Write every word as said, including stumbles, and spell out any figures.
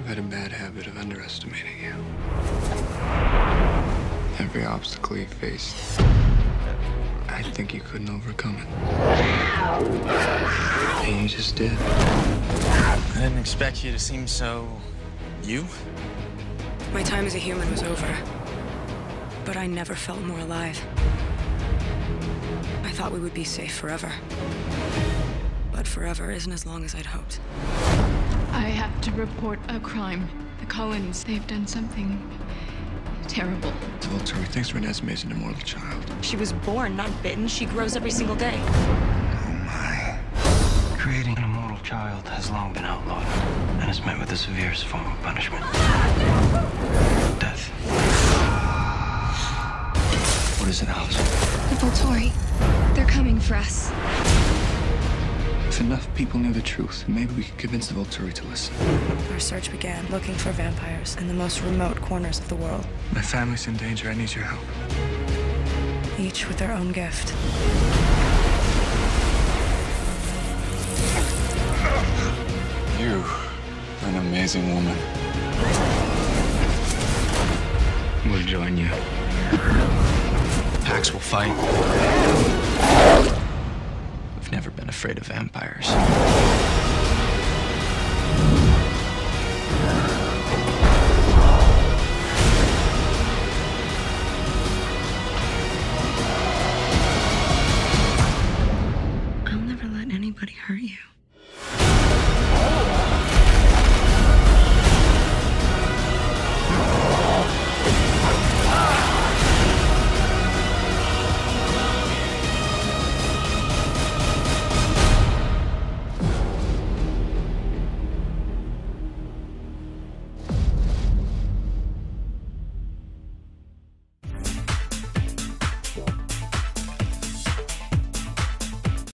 had a bad habit of underestimating you. Every obstacle you faced, I think you couldn't overcome it. And you just did. I didn't expect you to seem so... you? My time as a human was over, but I never felt more alive. I thought we would be safe forever, but forever isn't as long as I'd hoped. I have to report a crime. The Cullens, they've done something terrible. Volturi thinks Renesmee is an immortal child. She was born, not bitten. She grows every single day. Oh my. Creating an immortal child has long been outlawed and is met with the severest form of punishment. Death. What is it, Alice? The Volturi, they're coming for us. If enough people knew the truth, maybe we could convince the Volturi to listen. Our search began looking for vampires in the most remote corners of the world, My family's in danger. I need your help. each with their own gift. You are an amazing woman. We'll join you. Pax will fight. We've never been afraid of vampires.